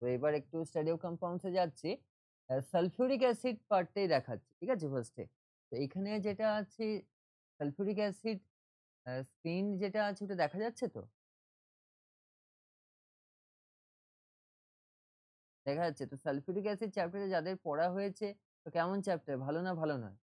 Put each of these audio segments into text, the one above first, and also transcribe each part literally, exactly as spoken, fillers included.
এবার একটু study of কম্পাউন্ডসে যাচ্ছি। আ সালফিউরিক অ্যাসিড পার্টটাই দেখাচ্ছি। ঠিক আছে? ফার্স্টে। তো এখানে যেটা আছে সালফিউরিক অ্যাসিড আ স্ক্রিন যেটা আছে ওটা দেখা যাচ্ছে তো? দেখা যাচ্ছে। তো সালফিউরিক অ্যাসিড চ্যাপ্টারে যাদের পড়া হয়েছে তো কেমন চ্যাপ্টার? ভালো না ভালো নয়?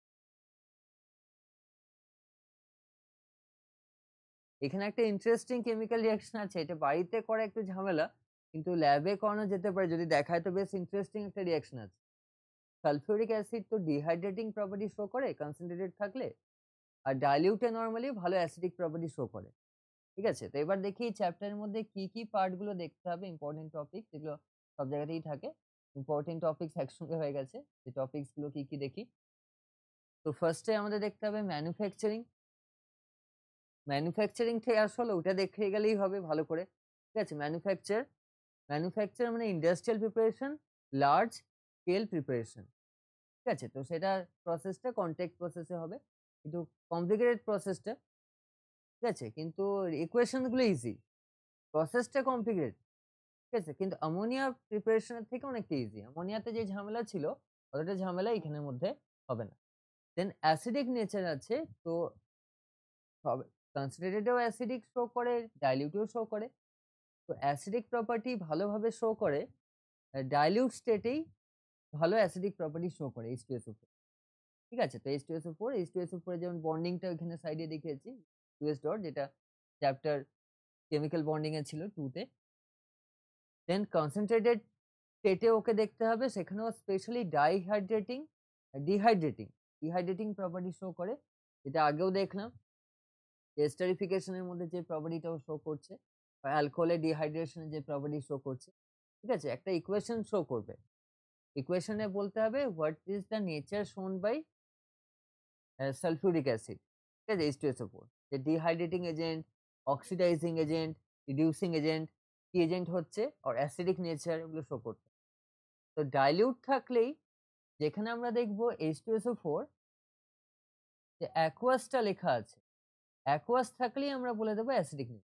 এখানে একটা ইন্টারেস্টিং কেমিক্যাল রিঅ্যাকশন আছে। এটা বাড়িতে করা একটু ঝামেলা। কিন্তু ল্যাবে করানো যেতে পারে। যদি দেখায় তো বেশ ইন্টারেস্টিং একটা রিঅ্যাকশন আছে। সালফিউরিক অ্যাসিড তো ডিহাইড্রেটিং প্রপার্টি শো করে কনসেনট্রেটেড থাকলে। আর ডাইলিউটে নরমালি ভালো অ্যাসিডিক প্রপার্টি শো করে। ঠিক আছে? তো এবার দেখি চ্যাপ্টারের মধ্যে কি, কি পার্ট গুলো দেখতে হবে ইম্পোর্টেন্ট টপিক যেগুলো সব জায়গাতেই থাকে। ইম্পোর্টেন্ট টপিকস একসঙ্গে হয়ে গেছে। এই টপিকস গুলো কি, কি দেখি। তো ফার্স্ট এ আমাদের দেখতে হবে ম্যানুফ্যাকচারিং। ম্যানুফ্যাকচারিং থেকে আসলে ওটা দেখে গেলেই হবে ভালো করে। ঠিক আছে? ম্যানুফ্যাকচার, ম্যানুফ্যাকচার মানে industrial preparation, large scale preparation. ঠিক আছে? তো সেটার প্রসেসটা কনট্যাক্ট প্রসেস এ হবে। কিন্তু কমপ্লিকেটেড প্রসেসটা। ঠিক আছে? কিন্তু ইকুয়েশন গুলো ইজি। প্রসেসটা কমপ্লিকেটেড। ঠিক আছে? কিন্তু অ্যামোনিয়া প্রিপারেশন এর থেকে অনেকটা ইজি। অ্যামোনিয়াতে যে ঝামেলা ছিল অতটা ঝামেলা এখানের মধ্যে হবে না। দেন অ্যাসিডিক নেচার আছে। তো সব কনসেনট্রেটেড এও অ্যাসিডিক শো করে, ডাইলিউটেও শো করে। তো অ্যাসিডিক প্রপার্টি ভালোভাবে শো করে আ ডাইলিউট স্টেটেই ভালো অ্যাসিডিক প্রপার্টি শো করে H two S O four. ঠিক আছে? তো H two S O four, H two S O four এর যেমন বন্ডিংটা ওইখানে সাইডে দেখিয়েছি। টু এস ডট যেটা চ্যাপ্টার কেমিক্যাল বন্ডিং এ ছিল টু তে। দেন কনসেনট্রেটেড স্টেটে ওকে দেখতে হবে সেখানেও specially dehydrating, dehydrating, dehydrating property show করে। এটা আগেও দেখলাম। এস্টারিফিকেশন এর মধ্যে যে প্রপার্টিটাও শো করছে। বা অ্যালকোহলের ডিহাইড্রেশন এর যে প্রপার্টি শো করছে। ঠিক আছে? একটা ইকুয়েশন শো করবে। ইকুয়েশনে বলতে হবে what is the nature shown by a sulphuric acid. ঠিক আছে? H two S O four যে dehydrating agent, oxidizing agent, reducing agent, কি এজেন্ট হচ্ছে অর অ্যাসিডিক নেচার এগুলো শো করতে। তো ডাইলিউট থাকলেই যেখানে আমরা দেখব H two S O four যে অ্যাকুয়াস টা লেখা আছে। অ্যাকুয়াস থাকলেই আমরা বলে দেব অ্যাসিডিক নেচার।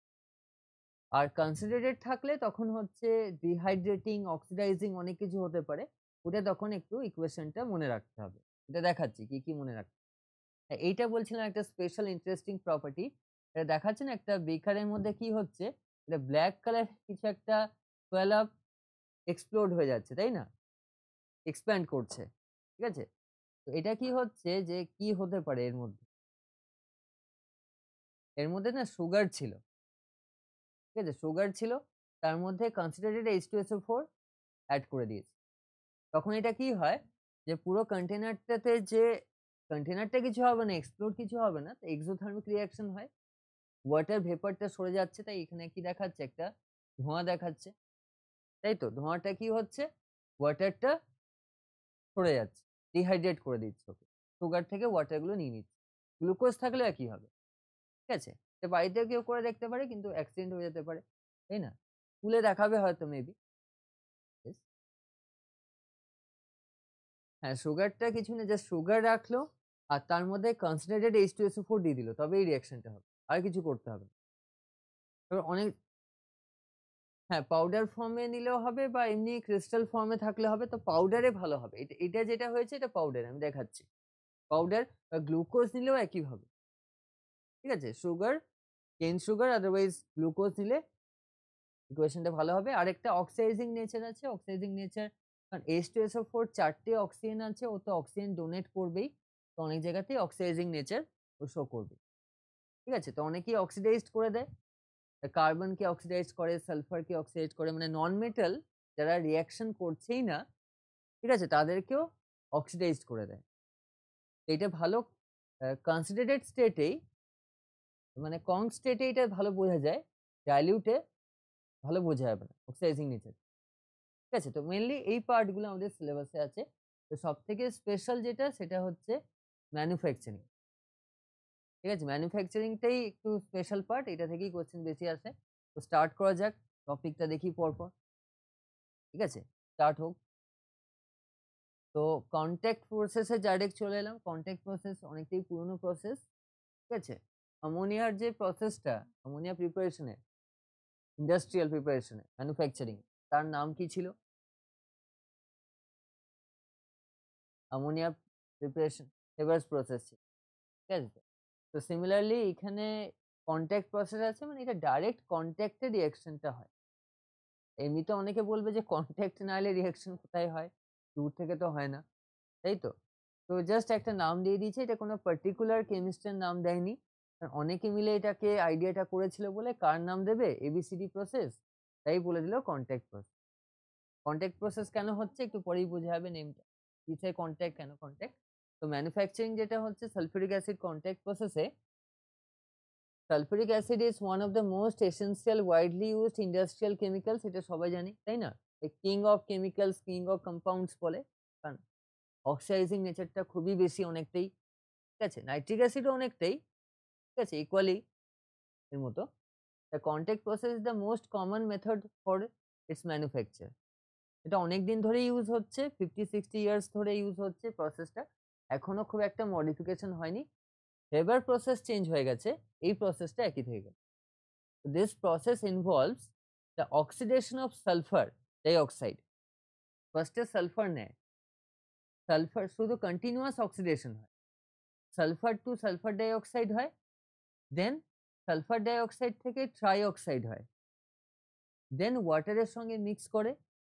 আর কনসেনট্রেটেড থাকলে তখন হচ্ছে ডিহাইড্রেটিং, অক্সিডাইজিং অনেক কিছু হতে পারে। ওটা তখন একটু ইকুয়েশনটা মনে রাখতে হবে। এটা দেখাচ্ছি কি, কি মনে রাখতে হ্যাঁ, এইটা বলছিলাম একটা স্পেশাল ইন্টারেস্টিং প্রপার্টি। এটা দেখাচ্ছে না একটা বেকারের মধ্যে কি হচ্ছে? এটা ব্লাক কালার কিছু একটা সোয়েল আপ এক্সপ্লোড হয়ে যাচ্ছে, তাই না? এক্সপ্যান্ড করছে। ঠিক আছে? তো এটা কি হচ্ছে যে কি হতে পারে এর মধ্যে? এর মধ্যে না সুগার ছিল। ঠিক আছে? সুগার ছিল। তার মধ্যে concentrated H two S O four add করে দিয়েছে। তখন এটা কি হয়? যে পুরো কন্টেইনারটাতে যে কন্টেইনারটা কিছু হবে না, এক্সপ্লোড কিছু হবে না। তো এক্সোথার্মিক রিঅ্যাকশন হয়। ওয়াটার ভেপারটা সরে যাচ্ছে তাই এখানে কি দেখাচ্ছে? একটা ধোঁয়া দেখাচ্ছে। তাই তো? ধোঁয়াটা কি হচ্ছে? ওয়াটারটা সরে যাচ্ছে। ডিহাইড্রেট করে দিচ্ছে ওকে। সুগার থেকে ওয়াটার গুলো নিয়ে নিচ্ছে। গ্লুকোজ থাকলেও একই হবে। ঠিক আছে? এটা বাড়িতেও কেউ করে দেখতে পারে কিন্তু অ্যাক্সিডেন্ট হয়ে যেতে পারে। তাই না? স্কুলে দেখাবে হয়তো মেবি। ইয়েস। হ্যাঁ, সুগারটা কিছু না জাস্ট সুগার রাখলো আর তার মধ্যে concentrated H two S O four দিয়ে দিল। তবেই রিঅ্যাকশনটা হবে। আর কিছু করতে হবে না। এবার অনেক হ্যাঁ, পাউডার ফর্মে নিলেও হবে বা এমনি ক্রিস্টাল ফর্মে থাকলে হবে। তো পাউডারে ভালো হবে। এটা এটা যেটা হয়েছে এটা পাউডার আমি দেখাচ্ছি। পাউডার বা গ্লুকোজ নিলেও একই হবে। ঠিক আছে? সুগার, কেন সুগার আদারওয়াইজ গ্লুকোজ নিলে ইকুয়েশনটা ভালো হবে। আরেকটা অক্সিডাইজিং নেচার আছে। অক্সিডাইজিং নেচার কারণ H two S O four চার টে অক্সিজেন আছে। ও তো অক্সিজেন ডোনেট করবেই। তো অনেক জায়গাতেই অক্সিডাইজিং নেচার ও শো করবে। ঠিক আছে? তো অনেকেই অক্সিডাইজড করে দেয়। কার্বনকে অক্সিডাইজ করে, সালফারকে অক্সিডাইজ করে মানে নন মেটাল যারা রিঅ্যাকশন করছেই না, ঠিক আছে? তাদেরকেও অক্সিডাইজড করে দেয়। তো এটা ভালো আ কনসেনট্রেটেড স্টেটেই মানে কম স্টেটে এটা ভালো বোঝা যায়। ডাইলিউট এ ভালো বোঝা যাবে না। Oxidizing nature. ঠিক আছে? তো মেইনলি এই পার্ট গুলো আমাদের সিলেবাসে আছে। তো সবথেকে স্পেশাল যেটা সেটা হচ্ছে ম্যানুফ্যাকচারিং। ঠিক আছে? ম্যানুফ্যাকচারিং টাই একটু স্পেশাল পার্ট। এটা থেকেই কোয়েশ্চেন বেশি আসে। তো স্টার্ট করা যাক। টপিকটা দেখি পরপর। ঠিক আছে? স্টার্ট হোক। তো কনট্যাক্ট প্রসেস এ ডাইরেক্ট চলে এলাম। কনট্যাক্ট প্রসেস অনেকটাই পুরনো প্রসেস। ঠিক আছে? অ্যামোনিয়ার যে প্রসেসটা, অ্যামোনিয়া প্রিপারেশন এ, ইন্ডাস্ট্রিয়াল প্রিপারেশন এ, ম্যানুফ্যাকচারিং তার নাম কি ছিল? অ্যামোনিয়া প্রিপারেশন হেবার্স প্রসেস ছিল। ঠিক আছে তো? তো সিমিলারলি এখানে কনট্যাক্ট প্রসেস আছে, মানে এটা ডাইরেক্ট কনট্যাক্টে রিঅ্যাকশনটা হয়। এমনিতে অনেকে বলবে যে কনট্যাক্ট না হলে রিঅ্যাকশন কোথায় হয়? দূর থেকে তো হয় না। তাই তো? তো জাস্ট একটা নাম দিয়ে দিয়েছে, এটা কোনো পার্টিকুলার কেমিস্টের নাম দেয়নি। আ অনেকে মিলে এটাকে আইডিয়াটা করেছিল বলে কার নাম দেবে? A B C D process. তাই বলে দিল কনট্যাক্ট প্রসেস। কনট্যাক্ট প্রসেস কেন হচ্ছে একটু পরেই বোঝা যাবে নেমটা। কিসের কনট্যাক্ট, কেন কনট্যাক্ট? তো ম্যানুফ্যাকচারিং যেটা হচ্ছে সালফিউরিক অ্যাসিড কনট্যাক্ট প্রসেসে sulphuric acid is one of the most essential widely used industrial chemicals, এটা সবাই জানি, তাই না? এই king of chemicals, king of compounds বলে। কারণ অক্সিডাইজিং নেচারটা খুবই বেশি অনেকটাই। ঠিক আছে? নাইট্রিক অ্যাসিডও অনেকটাই। ঠিক আছে? ইকুয়ালি এর মতো। The contact process is the most common method for its manufacture. এটা অনেকদিন ধরেই ইউজ হচ্ছে। পঞ্চাশ ষাট ইয়ার্স ধরে ইউজ হচ্ছে প্রসেসটা। এখনো খুব একটা মডিফিকেশন হয়নি। হেবার প্রসেস চেঞ্জ হয়ে গেছে। এই প্রসেসটা একই থেকে গেল। This process involves the oxidation of sulfur dioxide. First এ সালফার নেয়। সালফার শুধু কন্টিনিউয়াস অক্সিডেশন হয়। সালফার টু সালফার ডাইঅক্সাইড হয়। দেন সালফার ডাইঅক্সাইড থেকে ট্রাইঅক্সাইড হয়। দেন ওয়াটারের সঙ্গে মিক্স করে।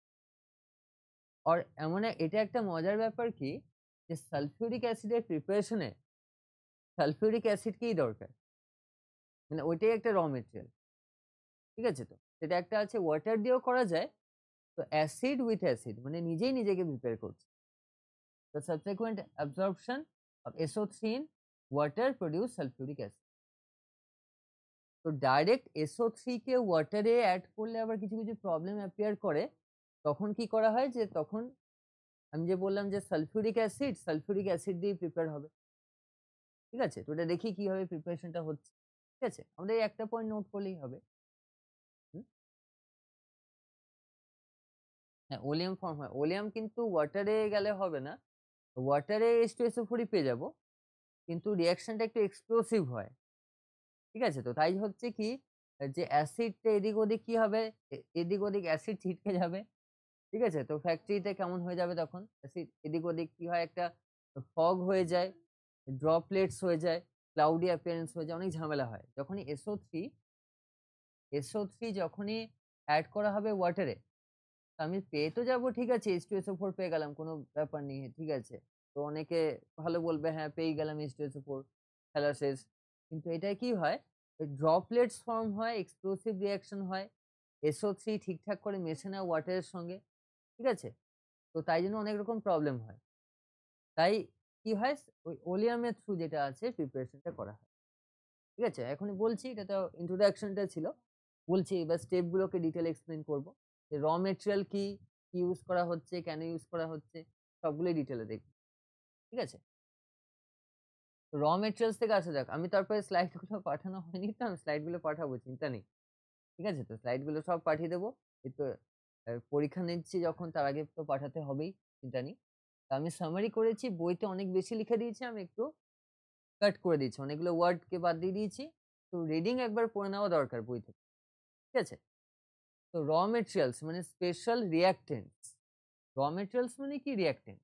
আর এমন এ এটা একটা মজার ব্যাপার কি, যে সালফিউরিক অ্যাসিডের প্রিপারেশনে সালফিউরিক অ্যাসিডকেই দরকার। মানে ওইটাই একটা র মেটেরিয়াল। ঠিক আছে তো? সেটা একটা আছে ওয়াটার দিয়েও করা যায়। তো অ্যাসিড উইথ অ্যাসিড মানে নিজেই নিজেকে প্রিপেয়ার করছে। The subsequent absorption of S O three in water produce sulfuric acid. তো ডাইরেক্ট এস ও থ্রি কে ওয়াটারে অ্যাড করলে আবার কিছু, কিছু প্রবলেম অ্যাপিয়ার করে। তখন কি করা হয়, যে তখন আমি যে বললাম যে সালফিউরিক অ্যাসিড, সালফিউরিক অ্যাসিড দিয়েই প্রিপেয়ার হবে। ঠিক আছে? তো এটা দেখি কিভাবে প্রিপারেশনটা হচ্ছে। ঠিক আছে? আমরা এই একটা পয়েন্ট নোট করলেই হবে। হুম? হ্যাঁ, ওলিয়াম ফর্ম হয়। ওলিয়াম কিন্তু ওয়াটারে গেলে হবে না। ওয়াটারে H two S O four ই পেয়ে যাবো। কিন্তু রিঅ্যাকশনটা একটু এক্সপ্লোসিভ হয়। ঠিক আছে? তো তাই হচ্ছে কি, আ যে অ্যাসিডটা এদিক ওদিক কি হবে, এ এদিক ওদিক অ্যাসিড ছিটকে যাবে। ঠিক আছে? তো ফ্যাক্টরিতে কেমন হয়ে যাবে তখন? অ্যাসিড এদিক ওদিক কি হয়, একটা ফগ হয়ে যায়, ড্রপলেটস হয়ে যায়, ক্লাউডি অ্যাপিয়ারেন্স হয়ে যায়, অনেক ঝামেলা হয়। যখনই S O three S O three যখনই এড করা হবে ওয়াটারে, আমি পেয়ে তো যাবো, ঠিক আছে, H two S O four পেয়ে গেলাম, কোনো ব্যাপার নেই, ঠিক আছে। তো অনেকে ভালো বলবে, হ্যাঁ পেয়েই গেলাম H two S O four, খেলা শেষ। কিন্তু এটায় কি হয়, ওই ড্রপলেটস ফর্ম হয়, এক্সপ্লোসিভ রিঅ্যাকশন হয়, এস ও থ্রি ঠিকঠাক করে মেশে না ওয়াটারের সঙ্গে। ঠিক আছে? তো তাই জন্য অনেক রকম প্রবলেম হয়। তাই কি হয়, ওই ওলিয়ামের থ্রু যেটা আছে প্রিপারেশনটা করা হয়। ঠিক আছে? এখনই বলছি, এটা তো ইন্ট্রোডাকশনটা ছিল। বলছি এবার স্টেপ গুলোকে ডিটেইল এক্সপ্লেইন করব। যে র ম্যাটেরিয়াল কি, কি ইউজ করা হচ্ছে, কেন ইউজ করা হচ্ছে, সবগুলোই ডিটেইলে দেখব। ঠিক আছে? র ম্যাটেরিয়ালস থেকে আসা যাক। আমি তারপরে স্লাইড গুলো পাঠানো হয়নি তো, আমি স্লাইড গুলো পাঠাবো, চিন্তা নেই। ঠিক আছে তো? স্লাইড গুলো সব পাঠিয়ে দেব। এই তো আ পরীক্ষা নিচ্ছি যখন, তার আগে তো পাঠাতে হবেই, চিন্তা নেই। তো আমি সামারি করেছি, বইতে অনেক বেশি লিখে দিয়েছি, আমি একটু কাট করে দিয়েছি। অনেকগুলো ওয়ার্ডকে বাদ দিয়ে দিয়েছি। তো রিডিং একবার পড়ে নেওয়া দরকার বই থেকে। ঠিক আছে? তো র মেটেরিয়ালস মানে স্পেশাল রিঅ্যাকট্যান্টস। র মেটেরিয়ালস মানে কি, reactant.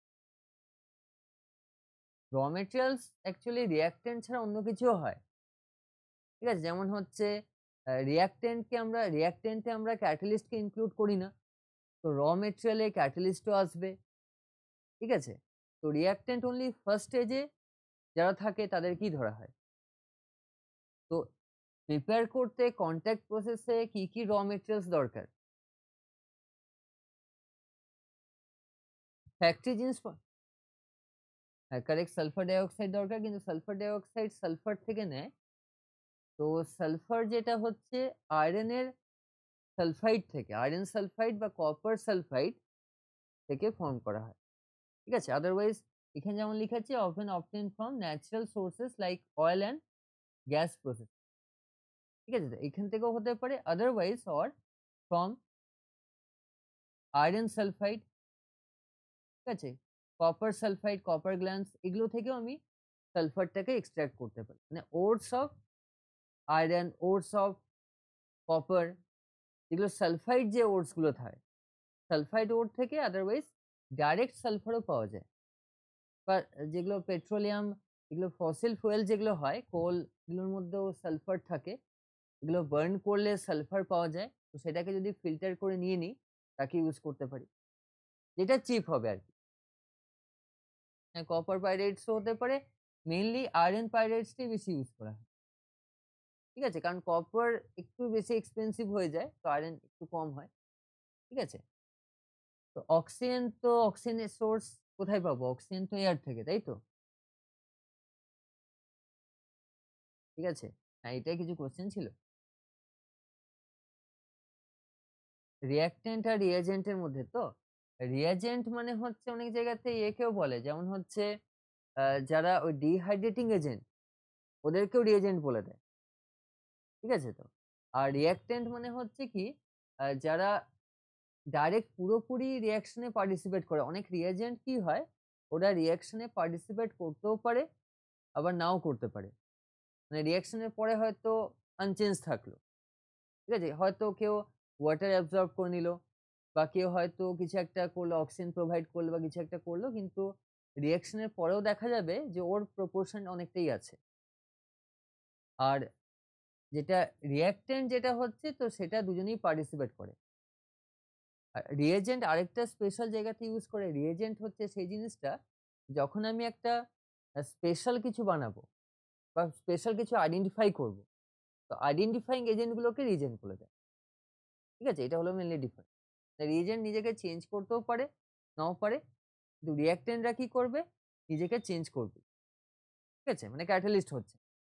Raw materials actually reactant ছাড়া অন্য কিছুও হয়। ঠিক আছে? যেমন হচ্ছে আ রিঅ্যাকট্যান্টকে আমরা রিঅ্যাকট্যান্টে আমরা ক্যাটালিস্টকে ইনক্লুড করি না। তো র মেটেরিয়ালে ক্যাটালিস্টও আসবে। ঠিক আছে? তো রিঅ্যাকট্যান্ট অনলি ফার্স্ট স্টেজে যারা থাকে তাদেরকেই ধরা হয়। তো প্রিপেয়ার করতে কনট্যাক্ট প্রসেসে কি, কি র মেটেরিয়ালস দরকার? ফ্যাক্টরি জিনিস প হ্যাঁ, কারেক্ট, সালফার ডাইঅক্সাইড দরকার, কিন্তু সালফার ডাইঅক্সাইড সালফার থেকে নেয়। তো সালফার যেটা হচ্ছে আয়রনের সালফাইড থেকে, আয়রন সালফাইড বা কপার সালফাইড থেকে ফর্ম করা হয়। ঠিক আছে? আদারওয়াইজ এখানে যেমন লিখা আছে often obtained from natural sources like oil and gas process. ঠিক আছে? তো এখান থেকেও হতে পারে, otherwise or from iron sulphide. ঠিক আছে? কপার সালফাইড, কপার গ্ল্যান্স, এগুলো থেকেও আমি সালফারটাকে এক্সট্রাক্ট করতে পারি। মানে ores of iron, ores of copper, যেগুলো সালফাইড যে ওটস গুলো থাকে, সালফাইড ওট থেকে আদারওয়াইজ ডাইরেক্ট সালফারও পাওয়া যায়। বা যেগুলো পেট্রোলিয়াম, এগুলো ফসিল ফুয়েল যেগুলো হয়, কোল এগুলোর মধ্যেও সালফার থাকে। এগুলো বার্ন করলে সালফার পাওয়া যায়। তো সেটাকে যদি ফিল্টার করে নিয়ে নিই, তাকে ইউজ করতে পারি। যেটা চিপ হবে আরকি। হ্যাঁ, কপার পাইরাইটস ও হতে পারে। মেইনলি আয়রন পাইরাইটস টাই বেশি ইউজ করা হয়। ঠিক আছে? কারণ কপার একটু বেশি এক্সপেনসিভ হয়ে যায়। তো আয়রন একটু কম হয়। ঠিক আছে? তো অক্সিজেন তো অক্সিজেনের সোর্স কোথায় পাবো? অক্সিজেন তো এয়ার থেকে, তাই তো? ঠিক আছে? হ্যাঁ, এটাই কিছু কোয়েশ্চেন ছিল। রিঅ্যাকট্যান্ট আর রিএজেন্ট এর মধ্যে তো? রিঅ্যাজেন্ট মানে হচ্ছে অনেক জায়গাতে একেও বলে। যেমন হচ্ছে আ যারা ওই ডিহাইড্রেটিং এজেন্ট ওদেরকেও রিএজেন্ট বলে দেয়। ঠিক আছে তো? আর রিঅ্যাকট্যান্ট মানে হচ্ছে কি আ যারা ডাইরেক্ট পুরোপুরি রিঅ্যাকশন এ পার্টিসিপেট করে। অনেক রিঅ্যাজেন্ট কি হয়? ওরা রিঅ্যাকশন এ পার্টিসিপেট করতেও পারে, আবার নাও করতে পারে। মানে রিঅ্যাকশন এর পরে হয়তো আনচেঞ্জ থাকলো। ঠিক আছে? হয়তো কেউ ওয়াটার অ্যাবসর্ব করে নিল বা কেউ হয়তো কিছু একটা করলো, অক্সিজেন প্রোভাইড করলো বা কিছু একটা করলো, কিন্তু রিঅ্যাকশন এর পরেও দেখা যাবে যে ওর প্রপোরশন অনেকটাই আছে। আর যেটা রিঅ্যাকট্যান্ট যেটা হচ্ছে তো সেটা দুজনেই পার্টিসিপেট করে। আর রিএজেন্ট আরেকটা স্পেশাল জায়গাতে ইউজ করে। রিএজেন্ট হচ্ছে সেই জিনিসটা যখন আমি একটা আ স্পেশাল কিছু বানাবো বা স্পেশাল কিছু আইডেন্টিফাই করব। তো আইডেন্টিফাইং এজেন্ট গুলোকে রিএজেন্ট বলে দেয়। ঠিক আছে? এটা হলো মেইনলি ডিফারেন্স। রিএজেন্ট নিজেকে চেঞ্জ করতেও পারে, নাও পারে। কিন্তু রিঅ্যাকট্যান্টরা কি করবে? নিজেকে চেঞ্জ করবে। ঠিক আছে? মানে ক্যাটালিস্ট হচ্ছে।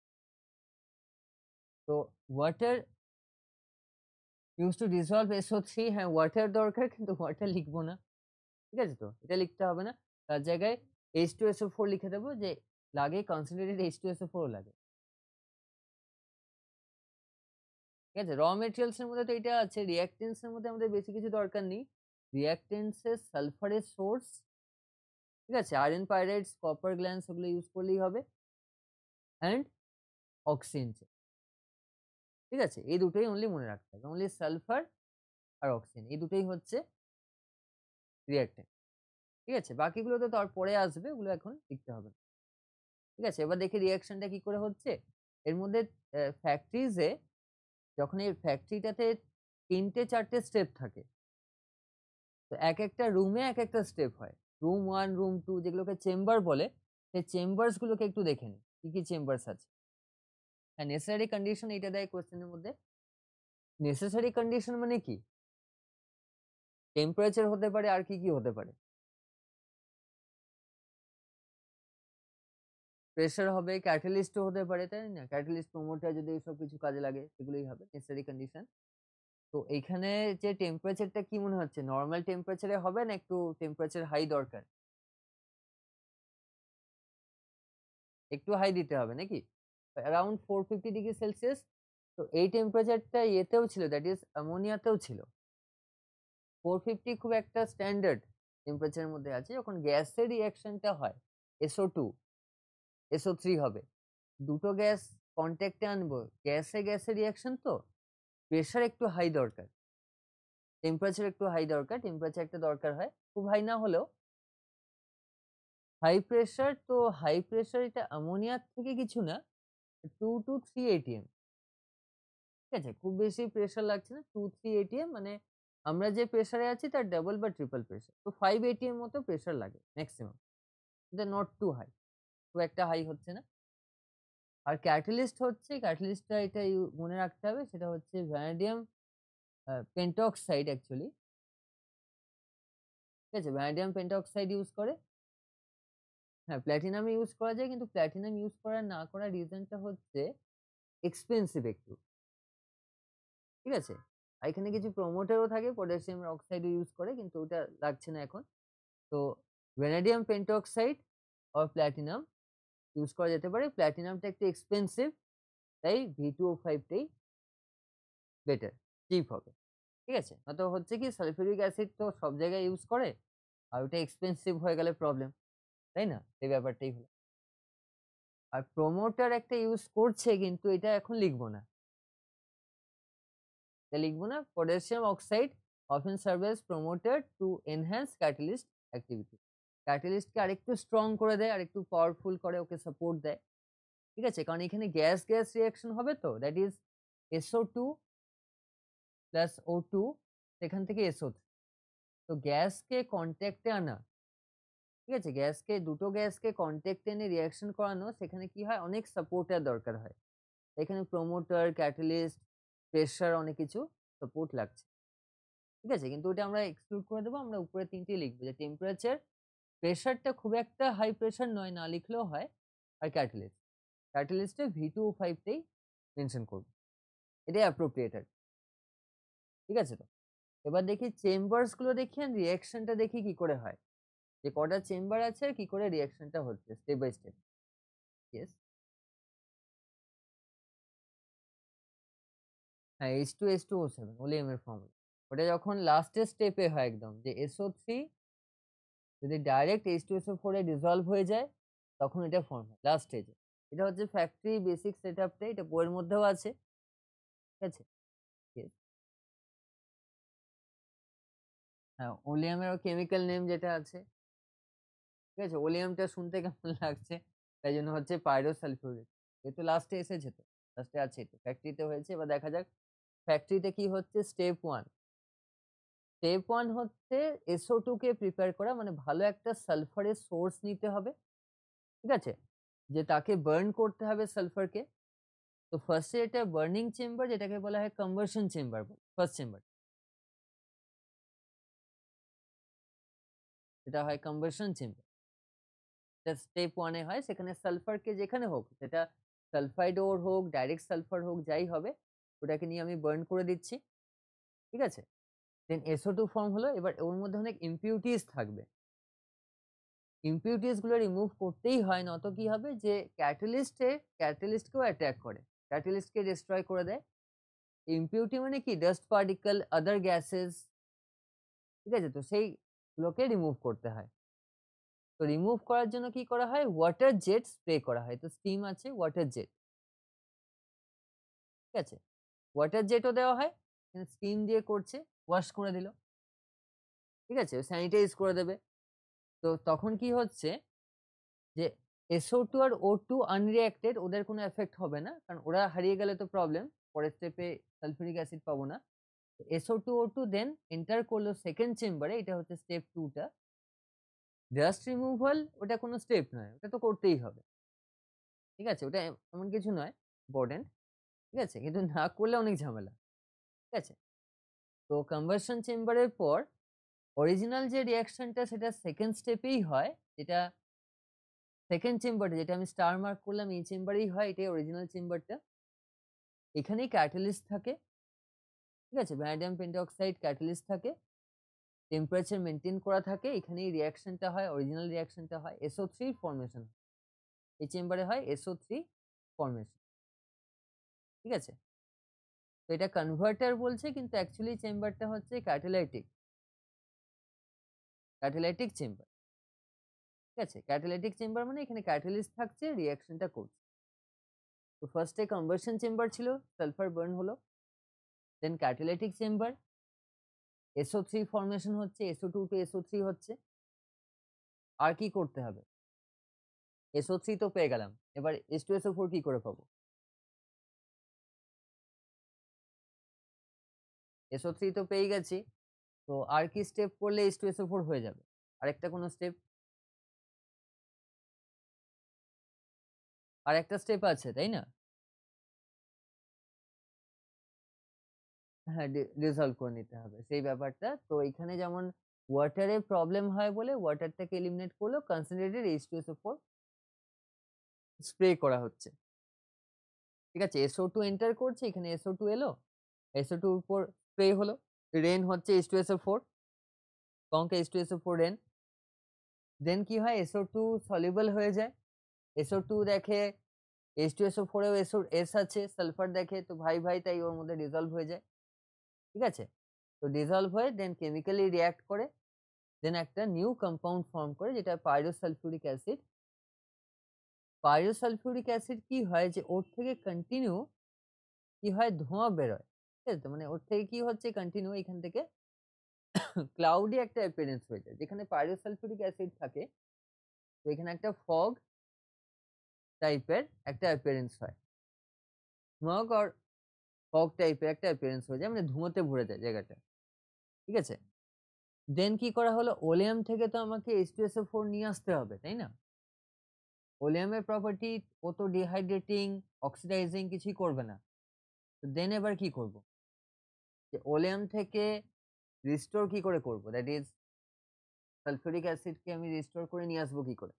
তো water use to dissolve S O three, হ্যাঁ, ওয়াটার দরকার কিন্তু ওয়াটার লিখব না। ঠিক আছে তো? এটা লিখতে হবে না। তার জায়গায় H two S O four লিখে দেব যে লাগে concentrated H two S O four ও লাগে। ঠিক আছে? র মেটেরিয়ালস এর মধ্যে তো এটা আছে। রিঅ্যাকট্যান্টস এর মধ্যে আমাদের বেশি কিছু দরকার নেই। রিঅ্যাকট্যান্টস এর সালফারের সোর্স, ঠিক আছে? আয়রন পাইরাইডস, কপার গ্ল্যান্স ওগুলো ইউজ করলেই হবে। And oxygen. ঠিক আছে? এই দুটোই অনলি মনে রাখতে হবে। অনলি সালফার আর অক্সিজেন এই দুটোই হচ্ছে রিঅ্যাকট্যান্ট। ঠিক আছে? বাকিগুলো তো তারপরে আসবে। ওগুলো এখন লিখতে হবে না। ঠিক আছে? এবার দেখি রিঅ্যাকশনটা কি করে হচ্ছে। এর মধ্যে অ্যা ফ্যাক্টরিজ এ যখন এই ফ্যাক্টরিটাতে তিন টে চার টে স্টেপ থাকে। তো একেকটা রুমে একেকটা স্টেপ হয়। রুম ওয়ান, রুম টু যেগুলোকে চেম্বার বলে, সেই চেম্বারস গুলোকে একটু দেখে নিই। কি, কি চেম্বারস আছে? হ্যাঁ, নেসেসারি কন্ডিশন এইটা দেয় কোয়েশ্চেন এর মধ্যে। নেসেসারি কন্ডিশন মানে কি? টেম্পারেচার হতে পারে, আর কি, কি হতে পারে? প্রেশার হবে, ক্যাটালিস্ট ও হতে পারে, তাই না? ক্যাটালিস্ট, প্রমোটার যদি এইসব কিছু কাজে লাগে সেগুলোই হবে নেসেসারি কন্ডিশন। তো এইখানে যে টেম্পারেচারটা কি মনে হচ্ছে? নরমাল টেম্পারেচার এ হবে না একটু টেম্পারেচার হাই দরকার? একটু হাই দিতে হবে নাকি? অ্যারাউন্ড চারশো পঞ্চাশ ডিগ্রি সেলসিয়াস। তো এই টেম্পারেচারটা ইয়েতেও ছিল, দ্যাট ইজ অ্যামোনিয়াতেও ছিল। চারশো পঞ্চাশ খুব একটা স্ট্যান্ডার্ড টেম্পারেচারের মধ্যে আছে। যখন গ্যাসের রিঅ্যাকশনটা হয় S O two, S O three হবে। দুটো গ্যাস কনট্যাক্ট এ আনবো। গ্যাসে, গ্যাসে রিঅ্যাকশন তো প্রেশার একটু হাই দরকার। টেম্পারেচার একটু হাই দরকার। টেম্পারেচারটা দরকার হয়। খুব হাই না হলেও হাই প্রেশার তো হাই প্রেশার এটা অ্যামোনিয়ার থেকে কিছু না। দুই টু তিন এটিএম। ঠিক আছে? খুব বেশি প্রেশার লাগছে না। দুই তিন এটিএম মানে আমরা যে প্রেশারে আছি তার ডাবল বা ট্রিপল প্রেশার। তো পাঁচ এটিএম মতো প্রেশার লাগে মেক্সিমাম। এটা নট টু হাই। খুব একটা হাই হচ্ছে না। আর ক্যাটালিস্ট হচ্ছে ক্যাটালিস্টটা এটা ইউ মনে রাখতে হবে সেটা হচ্ছে ভ্যানাডিয়াম আ পেন্টক্সাইড অ্যাকচুয়ালি। ঠিক আছে? ভ্যানাডিয়াম পেন্টক্সাইড ইউজ করে। হ্যাঁ, প্লাটিনাম ইউজ করা যায় কিন্তু প্লাটিনাম ইউজ করা না করার রিজনটা হচ্ছে এক্সপেনসিভ একটু। ঠিক আছে? আর এখানে কিছু প্রমোটারও থাকে পটাশিয়াম অক্সাইডও ইউজ করে কিন্তু ওটা লাগছে না এখন। তো vanadium pentoxide or platinum use করা যেতে পারে। প্লাটিনামটা একটু এক্সপেনসিভ তাই ভি টু ও ফাইভ টাই বেটার, চিপ হবে। ঠিক আছে? নয়তো হচ্ছে কি সালফিউরিক অ্যাসিড তো সব জায়গায় ইউজ করে। আর ওটা এক্সপেনসিভ হয়ে গেলে প্রবলেম। তাই না? এই ব্যাপারটাই হলো। আর প্রমোটার একটা ইউজ করছে কিন্তু এটা এখন লিখব না। তাহলে লিখবো না, potassium oxide often serve as promoter to enhance catalyst activity. ক্যাটালিস্টকে আরেকটু স্ট্রং করে দেয়, আরেকটু পাওয়ারফুল করে, ওকে সাপোর্ট দেয়। ঠিক আছে? কারণ এখানে গ্যাস গ্যাস রিঅ্যাকশন হবে তো, that is S O two plus O two, সেখান থেকে এস ও থ্রি। তো গ্যাসকে কনট্যাক্টে আনা, ঠিক আছে? গ্যাসকে, দুটো গ্যাসকে কনট্যাক্টে এনে রিঅ্যাকশন করানো, সেখানে কি হয়, অনেক সাপোর্টার দরকার হয়। এখানে প্রমোটার, ক্যাটালিস্ট, প্রেশার, অনেক কিছু সাপোর্ট লাগছে। ঠিক আছে? কিন্তু ওটা আমরা এক্সক্লুড করে দেবো। আমরা উপরে তিনটেই লিখবো, যে টেম্পারেচার, প্রেশারটা খুব একটা হাই প্রেশার নয়, না লিখলেও হয়। আর ক্যাটালিস্ট, ক্যাটালিস্টে ভি টু ও ফাইভ টাই মেনশন করব। এটাই অ্যাপ্রোপ্রিয়েট আর কি। ঠিক আছে তো? এবার দেখি চেম্বারস গুলো দেখি, আর রিঅ্যাকশনটা দেখি কি করে হয়। যে কটা চেম্বার আছে আর কি করে রিঅ্যাকশনটা হচ্ছে স্টেপ বাই স্টেপ। ইয়েস। হ্যাঁ, H two H two O seven oleum এর ফর্মুলা। ওটা যখন লাস্টের স্টেপে হয় একদম, যে এস ও থ্রি যদি direct H two S O four এ ডিসলভ হয়ে যায়, তখন এটা ফর্ম হয় লাস্ট স্টেজে। এটা হচ্ছে ফ্যাক্টরি বেসিক সেটআপটা, এটা বইয়ের মধ্যেও আছে। ঠিক আছে? Yes. হ্যাঁ, ওলিয়ামেরও কেমিক্যাল নেম যেটা আছে। ঠিক আছে? ওলিয়ামটা শুনতে কেমন লাগছে? তাই জন্য হচ্ছে পাইরোসালফিউরিক। যেহেতু লাস্টে এসেছে তো, লাস্টে আছে তো, ফ্যাক্টরিতে হয়েছে। এবার দেখা যাক ফ্যাক্টরিতে কি হচ্ছে। স্টেপ ওয়ান, স্টেপ ওয়ান হচ্ছে এস ও টু কে প্রিপেয়ার করা, মানে ভালো একটা সালফারের সোর্স নিতে হবে। ঠিক আছে? যে তাকে বার্ন করতে হবে সালফারকে। তো ফার্স্টে এটা বার্নিং চেম্বার, যেটাকে বলা হয় কম্বাসন চেম্বার, ফার্স্ট চেম্বার এটা হয় কম্বাসন চেম্বার। এটা স্টেপ ওয়ান এ হয়। সেখানে সালফারকে যেখানে হোক, সেটা সালফাইড ওর হোক, ডাইরেক্ট সালফার হোক, যাই হবে, ওটাকে নিয়ে আমি বার্ন করে দিচ্ছি। ঠিক আছে? Then S O two form হলো। এবার ওর মধ্যে অনেক ইমপিউরিটিস থাকবে। ইমপিউরিটিস গুলো রিমুভ করতেই হয়, নত কি হবে, যে ক্যাটালিস্টে, ক্যাটালিস্টকেও অ্যাটাক করে, ক্যাটালিস্টকে ডিস্ট্রয় করে দেয়। ইমপিউরিটি মানে কি, ডাস্ট পার্টিকেল, আদার গ্যাসেস। ঠিক আছে? তো সেইগুলোকে রিমুভ করতে হয়। তো রিমুভ করার জন্য কি করা হয়, ওয়াটার জেট স্প্রে করা হয়। তো স্টিম আছে, ওয়াটার জেট। ঠিক আছে? ওয়াটার জেটও দেওয়া হয়, স্টিম দিয়ে করছে, ওয়াশ করে দিল। ঠিক আছে? স্যানিটাইজ করে দেবে। তো তখন কি হচ্ছে, যে এস ও টু আর ও টু আনরিঅ্যাক্টেড, ওদের কোনো এফেক্ট হবে না, কারণ ওরা হারিয়ে গেলে তো প্রবলেম, পরের স্টেপে সালফিউরিক অ্যাসিড পাবো না। S O two O two then enter করলো সেকেন্ড চেম্বারে, এটা হচ্ছে স্টেপ টু টা। ডাস্ট রিমুভাল ওটা কোনো স্টেপ নয়, ওটা তো করতেই হবে। ঠিক আছে? ওটা এ- এমন কিছু নয় ইম্পর্টেন্ট। ঠিক আছে? কিন্তু না করলে অনেক ঝামেলা। ঠিক আছে? তো কম্বাসন চেম্বারের পর অরিজিনাল যে রিঅ্যাকশনটা, সেটা সেকেন্ড স্টেপেই হয়। যেটা সেকেন্ড চেম্বারে, যেটা আমি স্টার মার্ক করলাম, এই চেম্বারেই হয়, এটাই অরিজিনাল চেম্বারটা। এখানেই ক্যাটালিস্ট থাকে। ঠিক আছে? ভ্যানাডিয়াম পেন্টঅক্সাইড ক্যাটালিস্ট থাকে, টেম্পারেচার মেনটেন করা থাকে। এখানেই রিঅ্যাকশনটা হয়, অরিজিনাল রিঅ্যাকশনটা হয়, এস ও থ্রি ফর্মেশন। এই চেম্বারে হয় এস ও থ্রি ফর্মেশন। ঠিক আছে? তো এটা কনভার্টার বলছে, কিন্তু অ্যাকচুয়ালি চেম্বারটা হচ্ছে ক্যাটালাইটিক, ক্যাটালাইটিক চেম্বার। ঠিক আছে? ক্যাটালাইটিক চেম্বার মানে এখানে ক্যাটালিস্ট থাকছে, রিঅ্যাকশনটা করছে। তো ফার্স্টে কনভার্সন চেম্বার ছিল, সালফার বার্ন হলো। Then catalytic chamber, S O three formation হচ্ছে, S O two to S O three হচ্ছে। আর কি করতে হবে, এস ও থ্রি তো পেয়ে গেলাম, এবার H two S O four কি করে পাবো? এস ও থ্রি তো পেয়ে গেছি। তো আর কি স্টেপ করলে H two S O four হয়ে যাবে? আরেকটা কোনো স্টেপ? আর একটা স্টেপ আছে, তাই না? হ্যাঁ, ডি ডিসলভ করে নিতে হবে সেই ব্যাপারটা। তো এখানে যেমন ওয়াটারে প্রবলেম হয় বলে ওয়াটারটাকে এলিমিনেট করলো, concentrated H two S O four spray করা হচ্ছে। ঠিক আছে? এস ও টু এন্টার করছে, এখানে এস ও টু এলো, এস ও টু এর উপর স্প্রে হলো, রেন হচ্ছে H two S O four, conc H two S O four rain. Then কি হয়, এস ও টু সলিউবল হয়ে যায়। এস ও টু দেখে H two S O four এও এস ও এস আছে, সালফার দেখে, তো ভাই ভাই, তাই ওর মধ্যে ডিসলভ হয়ে যায়। ঠিক আছে? তো ডিসলভ হয়ে দেন কেমিক্যালি রিঅ্যাক্ট করে, দেন একটা নিউ কম্পাউন্ড ফর্ম করে, যেটা পাইরোসালফিউরিক অ্যাসিড। পাইরোসালফিউরিক অ্যাসিড কি হয়, যে ওর থেকে কন্টিনিউ কি হয়, ধোঁয়া বেরোয়। ঠিক আছে? তো মানে ওর থেকে কি হচ্ছে কন্টিনিউ এখান থেকে ক্লাউডি একটা অ্যাপিয়ারেন্স হয়ে যায়। যেখানে পাইরোসালফিউরিক অ্যাসিড থাকে, তো এখানে একটা ফগ টাইপের একটা অ্যাপিয়ারেন্স হয়। স্মগ অর ফগ টাইপের একটা অ্যাপিয়ারেন্স হয়ে যায়, মানে ধুঁয়োতে ভরে যায় জায়গাটা। ঠিক আছে? দেন কি করা হলো? ওলিয়াম থেকে তো আমাকে H two S O four নিয়ে আসতে হবে, তাই না? ওলিয়ামের প্রপার্টি ও তো ডিহাইড্রেটিং, অক্সিডাইজিং কিছুই করবে না। তো দেন এবার কি করব? যে ওলিয়াম থেকে রিস্টোর কি করে করব? দ্যাট ইজ সালফিউরিক অ্যাসিডকে আমি রিস্টোর করে নিয়ে আসবো কি করে?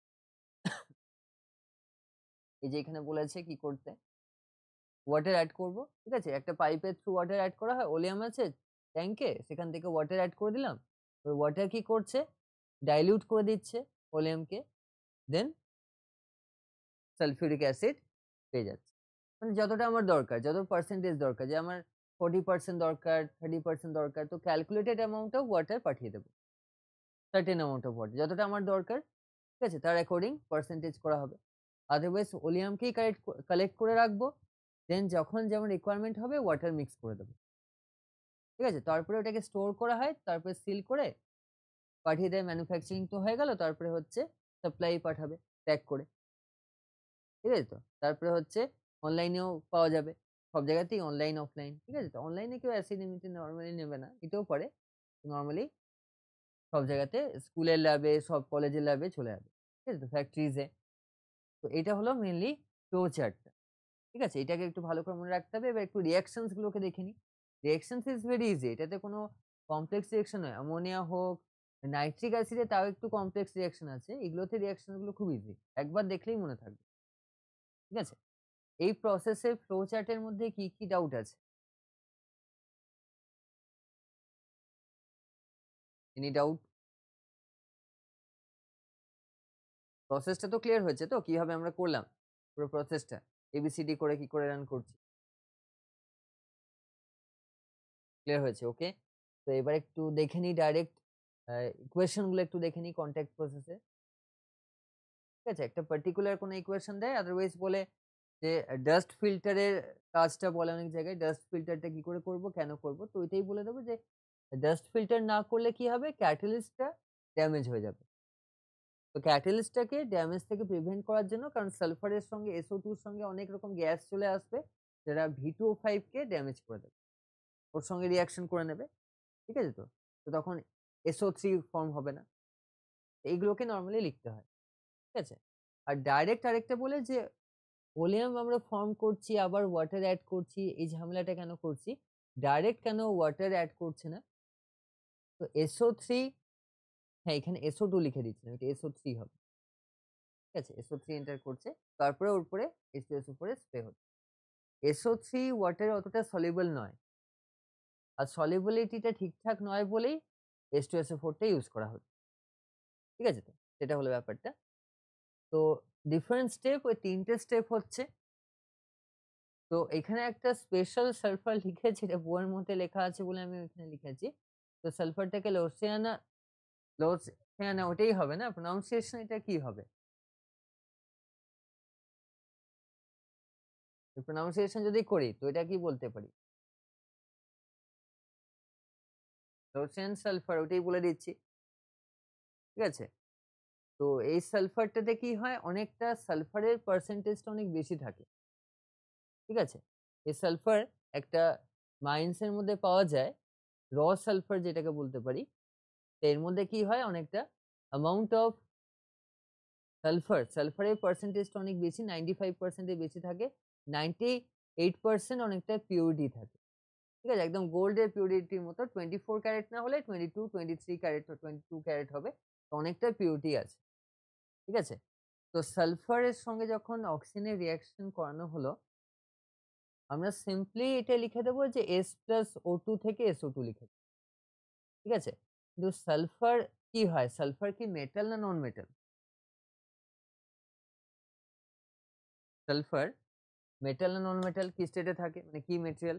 এই যে এখানে বলেছে কি করতে? ওয়াটার এড করব। ঠিক আছে? একটা পাইপের থ্রু ওয়াটার এড করা হয়। ওলিয়াম আছে ট্যাংকে, সেখান থেকে ওয়াটার এড করে দিলাম। ওই ওয়াটার কি করছে? ডাইলিউট করে দিচ্ছে ওলিয়ামকে। দেন সালফিউরিক অ্যাসিড পেয়ে যাচ্ছে। মানে যতটা আমার দরকার, যত পার্সেন্টেজ দরকার, যে আমার চল্লিশ পার্সেন্ট দরকার, ত্রিশ পার্সেন্ট দরকার, তো ক্যালকুলেটেড অ্যামাউন্ট অফ ওয়াটার পাঠিয়ে দেব। সার্টেন অ্যামাউন্ট অফ ওয়াটার যতটা আমার দরকার, ঠিক আছে? তার অ্যাকর্ডিং পার্সেন্টেজ করা হবে। আদারওয়াইজ ওলিয়ামকেই কালেক্ট কালেক্ট করে রাখবো। দেন যখন যেমন রিকোয়ারমেন্ট হবে ওয়াটার মিক্স করে দেবো। ঠিক আছে? তারপরে ওটাকে স্টোর করা হয়, তারপরে সিল করে পাঠিয়ে দেয়, ম্যানুফ্যাকচারিং তো হয়ে গেল। তারপরে হচ্ছে সাপ্লাই পাঠাবে প্যাক করে। ঠিক আছে তো? তারপরে হচ্ছে অনলাইনেও পাওয়া যাবে। সব জায়গাতেই অনলাইন, অফলাইন। ঠিক আছে তো? অনলাইনে কেউ অ্যাসিড এমনিতে নরমালি নেবে না। নিতেও পারে। নরমালি সব জায়গাতে স্কুলের ল্যাবে, সব কলেজের ল্যাবে চলে যাবে। ঠিক আছে তো? ফ্যাক্টরিজে। তো এটা হলো মেইনলি ফ্লো চার্টটা। ঠিক আছে? এটাকে একটু ভালো করে মনে রাখতে হবে। এবার একটু রিঅ্যাকশনস গুলোকে দেখে নিই। Reactions is very easy. এটাতে কোনো কমপ্লেক্স রিঅ্যাকশন নয়। অ্যামোনিয়া হোক, নাইট্রিক অ্যাসিডে তাও একটু কমপ্লেক্স রিঅ্যাকশন আছে। এগুলোতে রিঅ্যাকশন গুলো খুব ইজি। একবার দেখলেই মনে থাকবে। ঠিক আছে? এই প্রসেসের ফ্লো চার্টের মধ্যে কি, কি ডাউট আছে? Any doubt? প্রসেসটা তো ক্লিয়ার হয়েছে তো? কিভাবে আমরা করলাম পুরো প্রসেসটা? এবিসিডি করে কি করে রান করছি? ক্লিয়ার হয়েছে, ওকে। তো এবার একটু দেখে নিই ডাইরেক্ট আ ইকুয়েশন গুলো একটু দেখে নিই কনট্যাক্ট প্রসেসে। ঠিক আছে? একটা পার্টিকুলার কোনো ইকুয়েশন দেয়, আদারওয়াইজ বলে যে ডাস্ট ফিল্টারের কাজটা বলে অনেক জায়গায়। ডাস্ট ফিল্টারটা কি করে করব, কেন করব? তো ওইটাই বলে দেব যে ডাস্ট ফিল্টার না করলে কি হবে? ক্যাটালিস্টটা ড্যামেজ হয়ে যাবে। তো ক্যাটালিস্টটাকে ড্যামেজ থেকে প্রিভেন্ট করার জন্য, কারণ সালফারের সঙ্গে এস ও টু এর সঙ্গে অনেক রকম গ্যাস চলে আসবে, যারা ভি টু ও ফাইভ কে ড্যামেজ করে দেবে। ওর সঙ্গে রিঅ্যাকশন করে নেবে। ঠিক আছে তো? তো তখন এস ও থ্রি ফর্ম হবে না। এইগুলোকে নরমালি লিখতে হয়। ঠিক আছে? আর ডাইরেক্ট আরেকটা বলে যে ভলিউম আমরা ফর্ম করছি, আবার ওয়াটার এড করছি, এই ঝামেলাটা কেন করছি? ডাইরেক্ট কেন ওয়াটার এড করছে না? তো এস ও থ্রি, হ্যাঁ, এখানে এস ও টু লিখে দিচ্ছিলাম। এটা এস ও থ্রি হবে। ঠিক আছে? এস ও থ্রি এন্টার করছে। তারপরে ওর উপরে H two S O four এর স্প্রে হচ্ছে। এস ও থ্রি ওয়াটারে অতটা সলিউবল নয়। আর সলিউবিলিটি টা ঠিকঠাক নয় বলেই H two S O four টা ইউজ করা হচ্ছে। ঠিক আছে তো? সেটা হলো ব্যাপারটা। তো ডিফারেন্ট স্টেপ, ওই তিন টে স্টেপ হচ্ছে। তো এখানে একটা স্পেশাল সালফার লিখেছি, এটা বইয়ের মধ্যে লেখা আছে বলে আমি ওইখানে লিখেছি। তো সালফারটাকে লোসিয়ানা, লোসিয়ানা ওটাই হবে না? প্রনাউন্সিয়েশন এটা কি হবে? প্রনাউন্সিয়েশন যদি করি তো এটা কি বলতে পারি? লোসিয়ান সালফার ওটাই বলে দিচ্ছি। ঠিক আছে? তো এই সালফারটাতে কি হয়? অনেকটা সালফারের পার্সেন্টেজটা অনেক বেশি থাকে। ঠিক আছে? এই সালফার একটা মাইন্স এর মধ্যে পাওয়া যায়। র সালফার যেটাকে বলতে পারি। তো এর মধ্যে কি হয়? অনেকটা অ্যামাউন্ট অফ সালফার, সালফারের পার্সেন্টেজটা অনেক বেশি, পঁচানব্বই পার্সেন্ট এর বেশি থাকে। আটানব্বই পার্সেন্ট অনেকটা পিউরিটি থাকে। ঠিক আছে? একদম গোল্ডের পিউরিটির মতো চব্বিশ ক্যারেট না হলে বাহাত্তর, তেইশ ক্যারেট, বাহাত্তর ক্যারেট হবে। তো অনেকটা পিউরিটি আছে। ঠিক আছে? তো সালফারের সঙ্গে যখন অক্সিজেনের রিঅ্যাকশন করানো হলো, আমরা সিম্পলি এটা লিখে দেব যে S প্লাস ও টু থেকে এস ও টু লিখে দেব। ঠিক আছে? কিন্তু সালফার কি হয়? সালফার কি মেটাল না নন মেটাল? সালফার মেটাল না নন মেটাল? কি স্টেটে থাকে? মানে কি মেটেরিয়াল?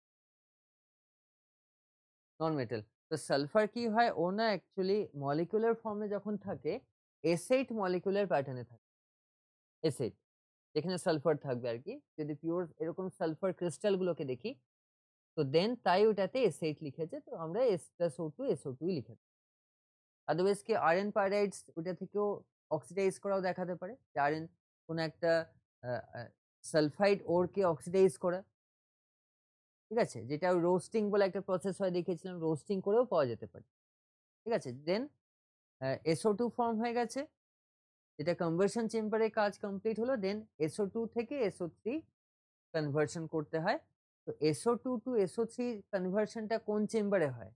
Non metal. তো সালফার কি হয়? ও না অ্যাকচুয়ালি মলিকিউলার ফর্মে যখন থাকে, এস এইট মলিকিউলার প্যাটার্নে থাকে। এস এইট যেখানে সালফার থাকবে আরকি। যদি পিওর এরকম সালফার ক্রিস্টাল গুলোকে দেখি, তো তো দেন তাই ওটাতে এস এইট লিখেছে, তো আমরা S plus O two S O two লিখেছি। আদারওয়াইজ কি আয়রন পাইরাইডস ওটা থেকেও অক্সিডাইজ করাও দেখাতে পারে, যে আয়রন কোনো একটা সালফাইড ওরকে অক্সিডাইজ করা, ঠিক আছে, যেটা রোস্টিং বলে একটা প্রসেস হয় দেখিয়েছিলাম, রোস্টিং করেও পাওয়া যেতে পারে, ঠিক আছে। Then S O two form হয়ে গেছে, যেটা কনভার্সন চেম্বারে কাজ কমপ্লিট হলো। দেন এস ও টু থেকে এস ও থ্রি কনভার্সন করতে হয়। তো S O two to S O three কনভার্সনটা কোন চেম্বারে হয়,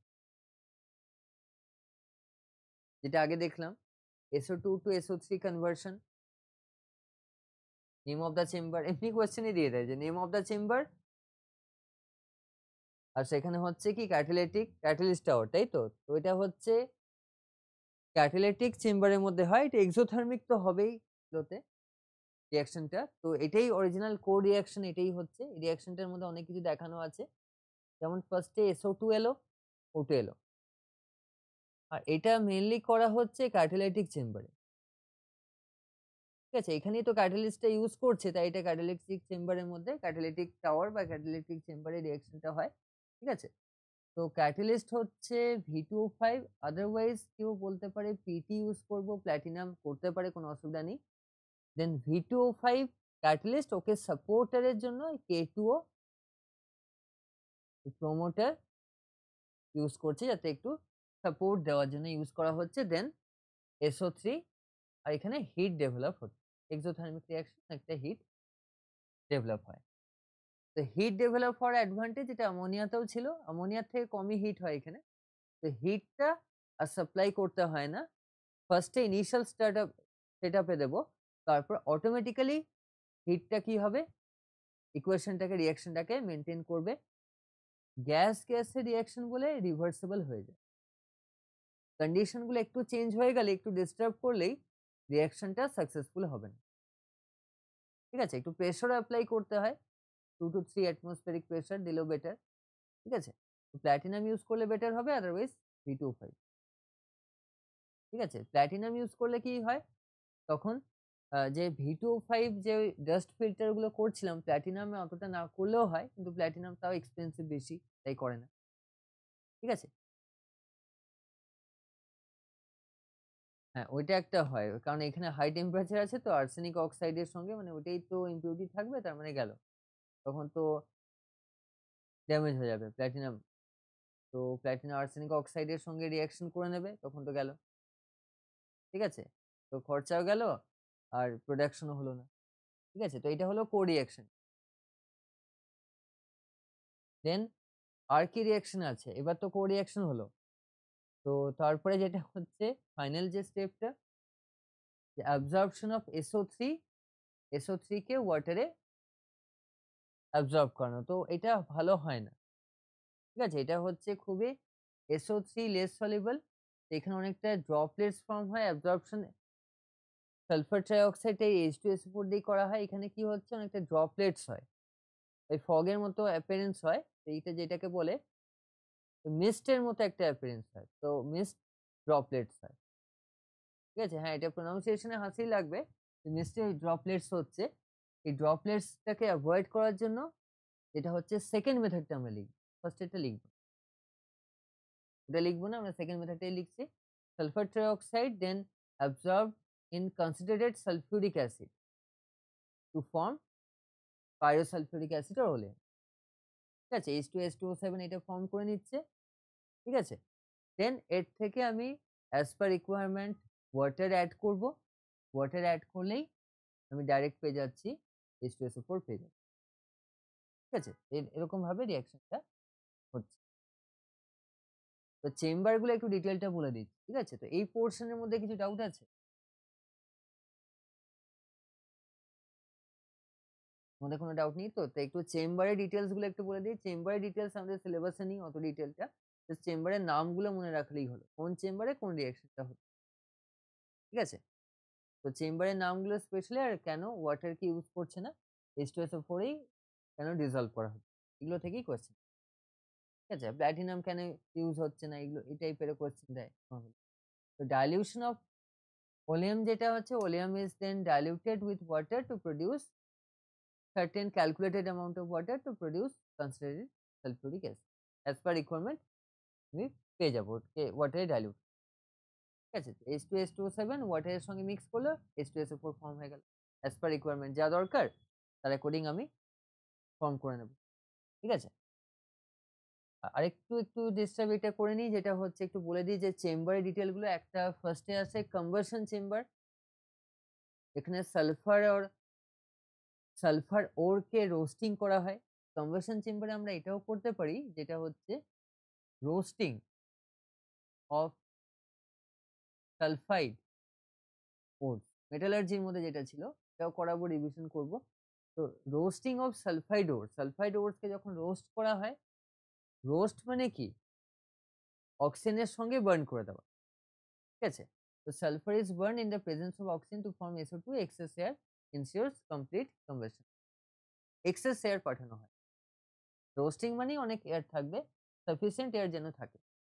যেটা আগে দেখলাম S O two to S O three conversion, name of the chamber, এমনি কোয়েশ্চেনই দিয়ে দেয় যে নেম অফ দ্য চেম্বার, আর সেখানে হচ্ছে কি ক্যাটালিটিক ক্যাটালিস্ট টাওয়ার, তাই তো। তো এটা হচ্ছে ক্যাটালিটিক চেম্বারের মধ্যে হয়, এটা এক্সোথার্মিক তো হবেই এগুলোতে রিঅ্যাকশনটা। তো এটাই অরিজিনাল কো রিঅ্যাকশন, এটাই হচ্ছে রিঅ্যাকশনটার মধ্যে অনেক কিছু দেখানো আছে, যেমন ফার্স্টে এস ও টু এলো, ও টু এলো, আর এটা মেইনলি করা হচ্ছে ক্যাটালিটিক চেম্বারে, ঠিক আছে। এখানেই তো ক্যাটালিস্টটা ইউজ করছে, তাই এটা ক্যাটালিটিক চেম্বারের মধ্যে ক্যাটালিটিক টাওয়ার বা ক্যাটালিটিক চেম্বারে রিঅ্যাকশনটা হয়, ঠিক আছে। তো ক্যাটালিস্ট হচ্ছে V two O five, otherwise কেউ বলতে পারে পিটি ইউজ করব, প্ল্যাটিনাম করতে পারে, কোনো অসুবিধা নেই। Then V two O five catalyst, ওকে সাপোর্টারের জন্য K two O promoter use করছে, যাতে একটু সাপোর্ট দেওয়ার জন্য ইউজ করা হচ্ছে। দেন এস ও থ্রি, আর এখানে হিট ডেভেলপ হচ্ছে, এক্সোথার্মিক রিঅ্যাকশন, একটা হিট ডেভেলপ হয়। তো হিট ডেভেলপ হওয়ার অ্যাডভান্টেজ এটা অ্যামোনিয়াতেও ছিল, অ্যামোনিয়ার থেকে কমই হিট হয় এখানে। তো হিটটা আর সাপ্লাই করতে হয় না, ফার্স্টে ইনিশিয়াল স্টার্টআপ সেটআপে দেবো, তারপর অটোমেটিক্যালি হিটটা কি হবে, ইকুয়েশনটাকে রিঅ্যাকশনটাকে মেনটেন করবে, গ্যাস গ্যাসের রিঅ্যাকশন বলে রিভার্সিবল হয়ে যায়। কন্ডিশনগুলো একটু চেঞ্জ হয়ে গেলে, একটু ডিস্টার্ব করলেই রিঅ্যাকশনটা সাকসেসফুল হবে না, ঠিক আছে। একটু প্রেশার অ্যাপ্লাই করতে হয়, two to three atmospheric pressure দিলেও বেটার, ঠিক আছে। প্ল্যাটিনাম ইউজ করলে বেটার হবে, আদারওয়াইজ ভি টু ফাইভ, ঠিক আছে। প্ল্যাটিনাম ইউজ করলে কি হয়, তখন আ যে ভি টু ফাইভ যে ডাস্ট ফিল্টার গুলো করছিলাম, প্ল্যাটিনামে অতটা না করলেও হয়, কিন্তু প্ল্যাটিনাম তাও এক্সপেনসিভ বেশি, তাই করে না, ঠিক আছে। হ্যাঁ, ওইটা একটা হয়, কারণ এখানে হাই টেম্পারেচার আছে, তো আর্সেনিক অক্সাইডের সঙ্গে মানে ওটাই তো ইমপিউরিটি থাকবে, তার মানে গেল, তখন তো ড্যামেজ হয়ে যাবে প্ল্যাটিনাম। তো প্ল্যাটিনাম আর্সেনিক অক্সাইডের সঙ্গে রিঅ্যাকশন করে নেবে, তখন তো গেল, ঠিক আছে। তো খরচাও গেল, আর প্রোডাকশনও হলো না, ঠিক আছে। তো এটা হলো কো রিঅ্যাকশন। দেন আর কি রিঅ্যাকশন আছে, এবার তো কো রিঅ্যাকশন হলো। তো তারপরে যেটা হচ্ছে ফাইনাল যে স্টেপটা, যে absorption of S O three, S O three কে ওয়াটারে অ্যাবজর্ব করানো, তো এটা ভালো হয় না, ঠিক আছে। এটা হচ্ছে খুবই S O three less soluble, এখানে অনেকটা ড্রপলেটস ফর্ম হয়, অ্যাবজর্পশন সালফার ট্রাইঅক্সাইড এই H two S O four দিয়ে করা হয়, এখানে কি হচ্ছে অনেকটা ড্রপলেটস হয়, ওই ফগের মতো অ্যাপিয়ারেন্স হয়, এইটা যেটাকে বলে মিস্টের মতো একটা অ্যাপিয়ারেন্স হয়, তো মিস্ট ড্রপলেটস হয়, ঠিক আছে। হ্যাঁ, এটা প্রোনাউন্সিয়েশনে হাসি লাগবে, মিস্টের ড্রপলেটস হচ্ছে, এই ড্রপলেটসটাকে অ্যাভয়েড করার জন্য এটা হচ্ছে সেকেন্ড মেথডটা আমরা লিখব, ফার্স্ট এটা লিখব, এটা লিখবো না, আমরা সেকেন্ড মেথডটাই লিখছি। Sulphur trioxide then absorb in considered sulphuric acid to form pyrosulphuric acid or oleum, ঠিক আছে। H two S two O seven এটা ফর্ম করে নিচ্ছে, ঠিক আছে। দেন এর থেকে আমি as per requirement water add করব, ওয়াটার অ্যাড করলেই আমি ডাইরেক্ট পেয়ে যাচ্ছি H two S O four পেয়ে যাচ্ছি, ঠিক আছে। এর- এরকম ভাবে রিঅ্যাকশনটা হচ্ছে। তো চেম্বার গুলো একটু ডিটেলটা বলে দিচ্ছি, ঠিক আছে। তো এই পোর্শনের মধ্যে কিছু ডাউট আছে, তোমাদের কোনো ডাউট নেই তো? তো একটু চেম্বারের ডিটেলস গুলো একটু বলে দিই। চেম্বারের ডিটেলস আমাদের সিলেবাসে নেই অত ডিটেলটা, জাস্ট চেম্বারের নামগুলো মনে রাখলেই হলো, কোন চেম্বারে কোন রিঅ্যাকশনটা হচ্ছে, ঠিক আছে। তো চেম্বারের নামগুলো স্পেশালি, আর কেন ওয়াটার কি ইউজ করছে না, H two S O four এই কেন ডিজলভ করা হচ্ছে, এগুলো থেকেই কোয়েশ্চেন, ঠিক আছে। প্ল্যাটিনাম কেন ইউজ হচ্ছে না, এগুলো এই টাইপের কোয়েশ্চেন দেয় normally। তো ডাইলিউশন অফ oleum যেটা হচ্ছে, oleum is then diluted with water to produce certain calculated amount of water to produce concentrated sulphuric acid as per requirement আমি পেয়ে যাবো ওয়াটারে ডাইলিউট। ঠিক আছে, H two S two seven ওয়াটারের সঙ্গে মিক্স করলে H two S O four form হয়ে গেল। অ্যাজ পার রিকোয়ারমেন্ট যা দরকার তার অ্যাকর্ডিং আমি ফর্ম করে নেব। ঠিক আছে, আরেকটু একটু ডিস্টার্ব এটা করে নিই, যেটা হচ্ছে একটু বলে দিই যে চেম্বারের ডিটেলগুলো। একটা ফার্স্টে আছে কনভার্সন চেম্বার, এখানে সালফার আর সালফার ওরকে রোস্টিং করা হয়। কনভার্সন চেম্বারে আমরা এটাও করতে পারি, যেটা হচ্ছে রোস্টিং অফ সালফাইড ওর। মেটালার্জির মধ্যে যেটা ছিল এটাও করাবো, রিভিশন করব। তো roasting of sulphide ore, sulphide ওরসকে যখন রোস্ট করা হয়, রোস্ট মানে কি অক্সিজেনের সঙ্গে বার্ন করে দেওয়া। ঠিক আছে, তো sulphur is burn in the presence of oxygen to form S O two, excess air ensures complete conversion. Excess air পাঠানো হয়, রোস্টিং মানেই অনেক এয়ার থাকবে, সাফিসিয়েন্ট এয়ার যেন থাকে।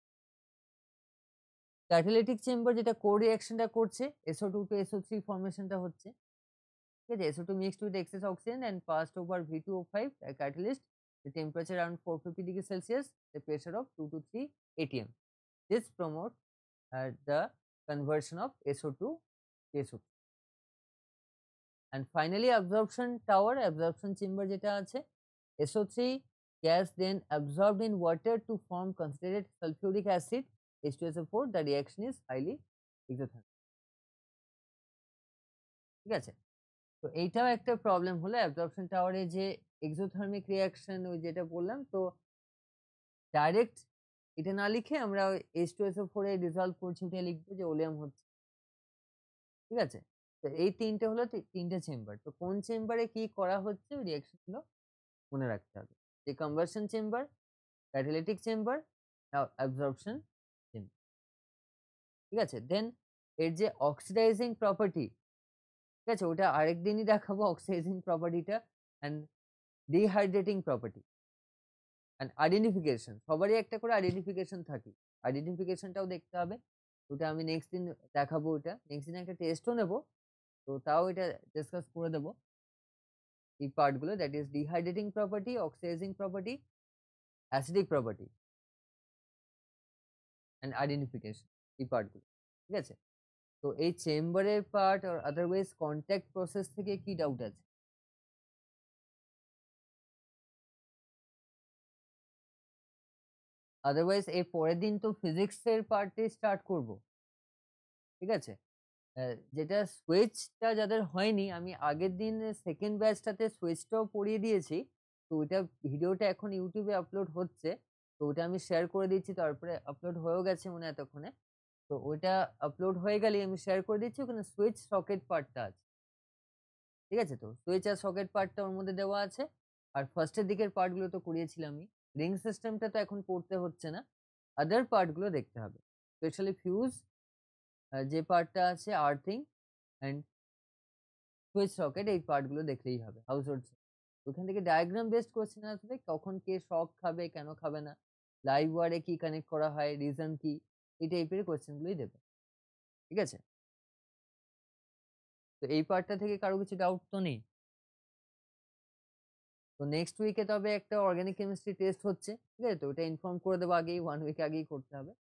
ক্যাটালিটিক চেম্বার যেটা কোর রিঅ্যাকশনটা করছে, S O two to S O three ফর্মেশনটা হচ্ছে। ঠিক আছে, S O two mixed with excess oxygen and passed over V two O five, a catalyst, the temperature around four hundred fifty degrees Celsius, the pressure of two to three A T M. This promotes uh, the conversion of S O two to S O three. And finally absorption tower, absorption chamber যেটা আছে, S O three gas then absorbed in water to form concentrated sulfuric acid H two S O four. The reaction is highly exothermic. ঠিক আছে, তো এইটাও একটা problem হলো absorption টাওয়ারে, যে এক্সোথার্মিক রিঅ্যাকশন ওই যেটা বললাম। তো ডাইরেক্ট এটা না লিখে আমরা H two S O four এ রিজলভ করছি ওটা লিখবো যে ওলিয়াম হচ্ছে। ঠিক আছে, তো এই তিনটে হলো তিনটে চেম্বার। তো কোন চেম্বারে কি করা হচ্ছে ওই রিঅ্যাকশনগুলো মনে রাখতে হবে, যে conversion chamber, catalytic chamber, absorption chamber. ঠিক আছে, দেন এর যে অক্সিডাইজিং প্রপার্টি, ঠিক আছে, ওটা আরেকদিনই দেখাবো অক্সিডাইজিং প্রপার্টিটা। And dehydrating property and identification, সবারই একটা করে আইডেন্টিফিকেশন থাকে, আইডেন্টিফিকেশনটাও দেখতে হবে। ওটা আমি নেক্সট দিন দেখাবো, ওটা নেক্সট দিন একটা টেস্টও নেব, তো তাও এটা ডিসকাস করে দেবো এই পার্টগুলো, that is dehydrating property, oxidising property, acidic property and identification, এই পার্টগুলো। ঠিক আছে, তো এই চেম্বারের পার্ট আর আদারওয়াইজ কন্ট্যাক্ট প্রসেস থেকে কি ডাউট আছে? আদারওয়াইজ এর পরের দিন তো ফিজিক্সের পার্টে স্টার্ট করব। ঠিক আছে, যেটা সুইচটা যাদের হয়নি, আমি আগের দিন সেকেন্ড ব্যাচটাতে সুইচটাও পড়িয়ে দিয়েছি। তো ওইটা ভিডিওটা এখন ইউটিউবে আপলোড হচ্ছে, তো ওটা আমি শেয়ার করে দিচ্ছি। তারপরে আপলোড হয়েও গেছে মনে হয় এতক্ষণে। তো ওইটা আপলোড হয়ে গেলেই আমি শেয়ার করে দিচ্ছি, ওখানে সুইচ সকেট পার্টটা আছে। ঠিক আছে, তো সুইচ আর সকেট পার্টটা ওর মধ্যে দেওয়া আছে। আর ফার্স্টের দিকের পার্টগুলো তো করিয়েছিলামই। রিং সিস্টেমটা তো এখন পড়তে হচ্ছে না, আদার পার্টগুলো দেখতে হবে, স্পেশালি ফিউজ যে পার্টটা আছে, আর্থিং অ্যান্ড সুইচ সকেট, এই পার্টগুলো দেখলেই হবে। হাউস হোল্ড, ওখান থেকে ডায়াগ্রাম বেসড কোশ্চেন আসবে, কখন কে শক খাবে, কেন খাবে না, লাইভ ওয়ারে কি কানেক্ট করা হয়, রিজন কি, এই টাইপের কোশ্চেনগুলোই দেবে। ঠিক আছে, তো এই পার্টটা থেকে কারো কিছু ডাউট তো নেই? তো নেক্সট উইকে তবে একটা অর্গানিক কেমিস্ট্রি টেস্ট হচ্ছে। ঠিক আছে, তো ওটা ইনফর্ম করে দেবো আগেই, ওয়ান উইক আগেই করতে হবে।